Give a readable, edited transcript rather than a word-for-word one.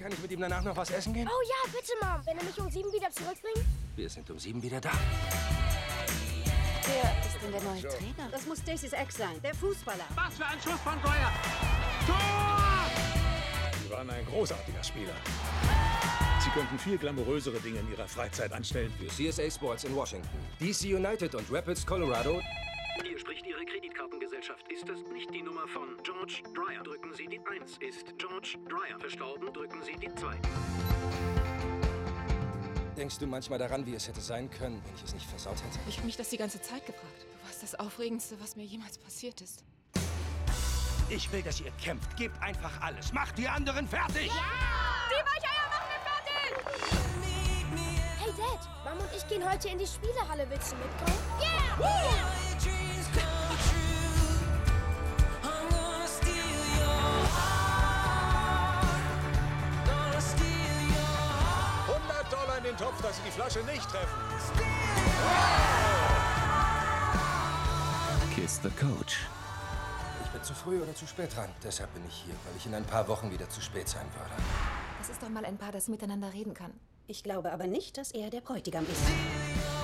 Kann ich mit ihm danach noch was essen gehen? Oh ja, bitte, Mom. Wenn er mich um 7 wieder zurückbringt. Wir sind um 7 wieder da. Wer ist denn der neue Trainer? Das muss Stacys Ex sein, der Fußballer. Was für ein Schuss von Dwyer! Tor! Sie waren ein großartiger Spieler. Sie könnten viel glamourösere Dinge in ihrer Freizeit anstellen. Für CSA Sports in Washington, DC United und Rapids, Colorado. Hier spricht Ihre Kreditkartengesellschaft. Ist das nicht die Nummer von George Dreyer? Drücken Sie die 1. Ist George Dreyer verstorben? Drücken Sie die 2. Denkst du manchmal daran, wie es hätte sein können, wenn ich es nicht versaut hätte? Ich habe mich das die ganze Zeit gefragt. Du warst das Aufregendste, was mir jemals passiert ist. Ich will, dass ihr kämpft. Gebt einfach alles. Macht die anderen fertig! Ja! Die Weicheier machen wir fertig! Hey, Dad. Mom und ich gehen heute in die Spielehalle. Willst du mitkommen? Yeah! Yeah! 100 Dollar in den Topf, dass Sie die Flasche nicht treffen. Kiss the Coach. Ich bin zu früh oder zu spät dran. Deshalb bin ich hier, weil ich in ein paar Wochen wieder zu spät sein würde. Das ist doch mal ein Paar, das miteinander reden kann. Ich glaube aber nicht, dass er der Bräutigam ist.